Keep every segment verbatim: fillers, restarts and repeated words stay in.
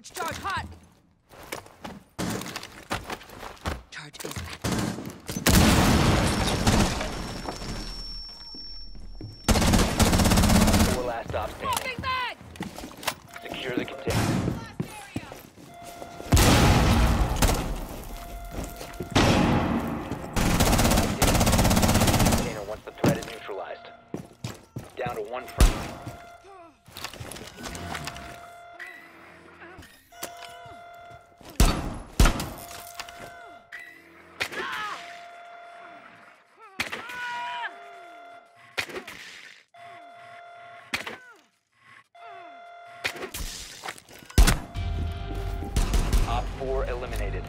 Package charge hot! Charge is active. Four last stop standing. Secure the container. Container once the threat is neutralized. Down to one friendly. Op four eliminated.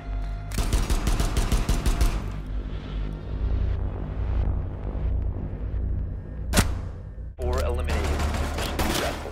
Four eliminated. Mission successful.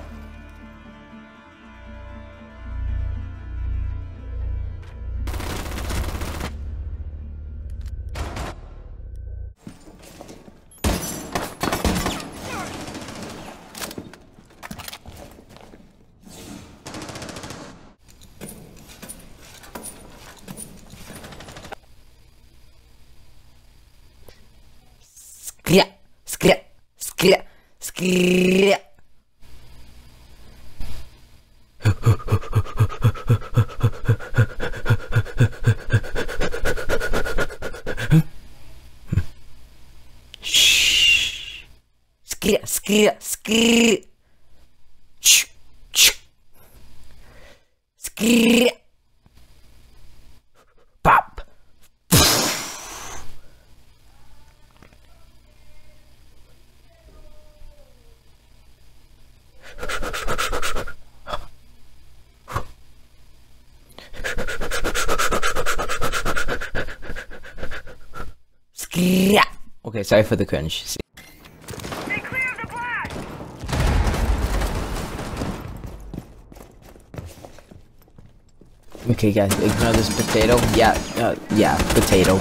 Skria, skria, skria, skria. Shh. Skria, skria, skria. Shh, shh. Skria. Pop. Okay, sorry for the cringe. See. Stay clear of the blast! Okay, guys, ignore this potato. Yeah, uh, yeah, potato.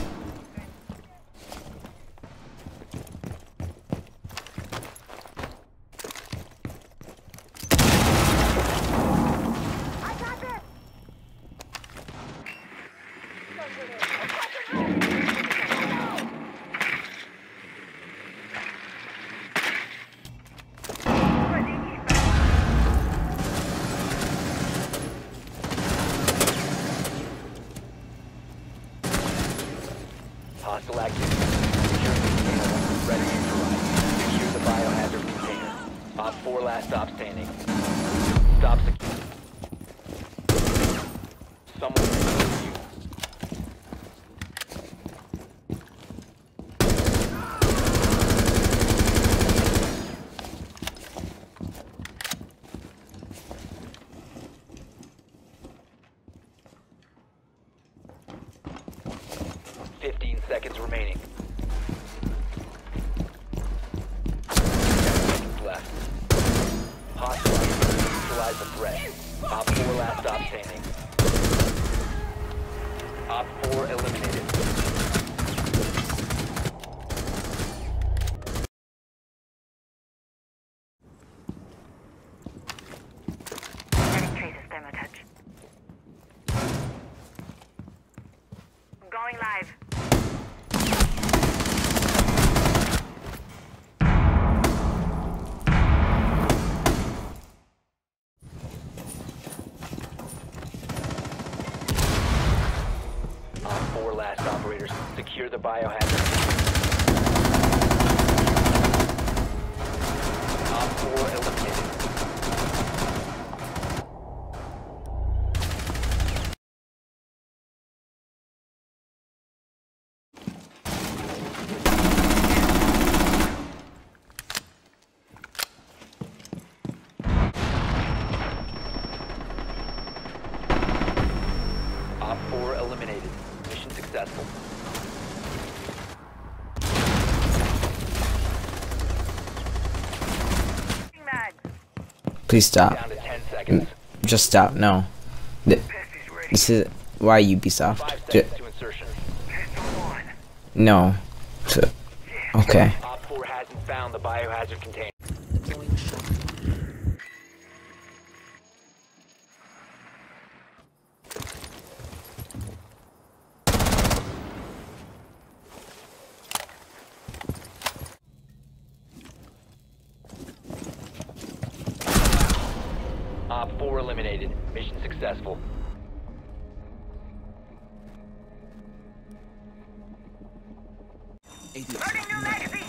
Hostile activity. Secure the container once it's ready to neutralize. Secure the biohazard container. Op four last stop standing. Stop secure. Someone will kill you. Fifteen seconds remaining. Ten seconds left. Hostile neutralize the threat. Op four last stop standing. Op four eliminated. Getting traces, thermo touch. Going live. Op four last operators. Secure the biohazard. Op four eliminated. Op four eliminated. Mission successful. Please stop. Down to ten seconds. Just stop. No. Th this is why Ubisoft. Five J seconds to insertion. no. Okay. Op four hasn't found the biohazard container. eliminated. Mission successful. Loading new magazine!